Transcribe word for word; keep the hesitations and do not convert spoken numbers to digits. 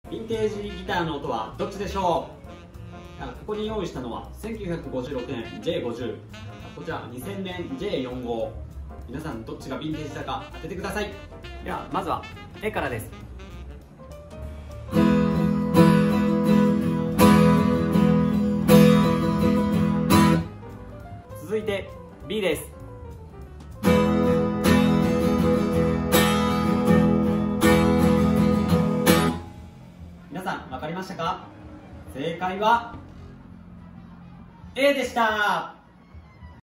ヴィンテージギターの音はどっちでしょう。ここに用意したのはせんきゅうひゃくごじゅうろくねん ジェイごじゅう、 こちらにせんねん ジェイよんじゅうご。 皆さんどっちがヴィンテージだか当ててください。 ではまずは A からです。続いて B です。 皆さん分かりましたか？正解は A でした。